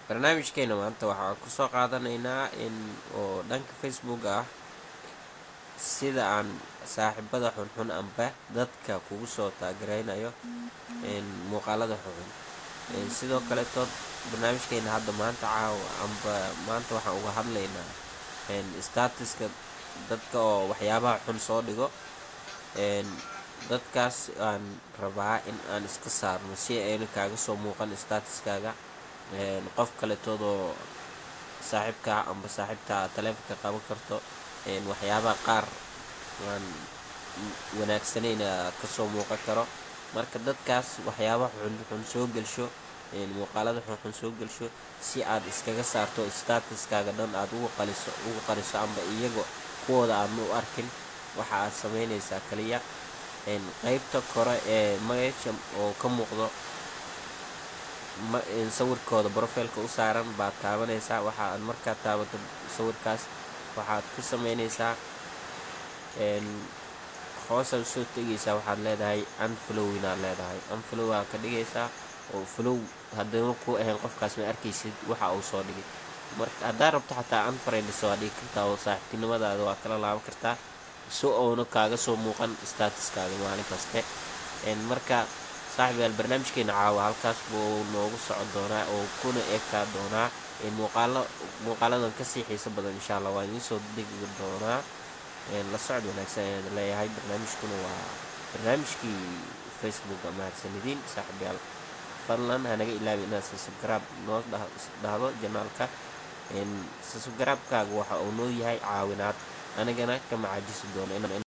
barnaamijkeena maanta waxaan ku soo qaadanaynaa in oo dhanka Facebook ah sida aan saaxiibada xunxun amba dadka kugu soo taageeraynayo muuqaalada xunxun. sidoo kale barnaamijkeena hadda maanta maanta waxaan uga hadlaynaa statuska dadka oo waxyaabaha xun soo dhigo. dadkaas aan rabaa in aan iska saarno si ayna kaaga soo muuqan statuskaaga. qof kale oo saaxiibka amba saaxiibta taleefanka qaban karto waxyaabaha qaar aan wanaagsaneyn ka soo muuqan karo. marka dadkaas waxyaabaha xun soo gelsho muuqaalada xun soo gelsho si aad iskaga saarto statuskaaga dhan aad ugu qariso amba iyaga kuwooda aad u arkin. waxa aad sameynaysaa kaliya qaybta kore ee magaca oo ka muuqdo sawirkooda profileka u saaran baad taabanaysaa. waxa aad markaa taabato sawirkaas waxaad ku sameynaysaa hoos aad soo tegaysaa, waxaad leedahay unfollow inaad leedahay. unfollow aad ka dhigaysaa oo follow haddana ku ahayn qofkaas ma arkaysid waxa uu soo dhigay. marka haddaad rabto xataa unfriend waa dhigi kartaa oo saaxiibtinimadaada waa kala laaban kartaa si uuna kaaga soo muuqan statuskaaga maalin kaste. marka saaxiibayaal barnaamijkeena caawa halkaas buu noogu socon doonaa oo kuna eegtaa doonaa muuqaaladan kasii xiiso badan insha Allah waan idiin soo dhigi doonaa. la socod wanaagsan ayaan leeyahay. barnaamijkuna waa barnaamijkii Facebook mahadsanidin saaxiibayaal. fadlan hanaga ilaawi inaad subscribe noo dhahdo janaalka. subscribe-kaaga waxa uu noo yahay caawinaad anagana kama caajisi doono